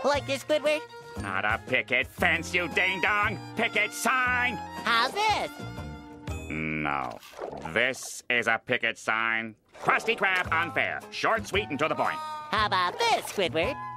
Like this, Squidward? Not a picket fence, you ding-dong! Picket sign! How's this? No. This is a picket sign. Krusty Krab unfair. Short, sweet, and to the point. How about this, Squidward?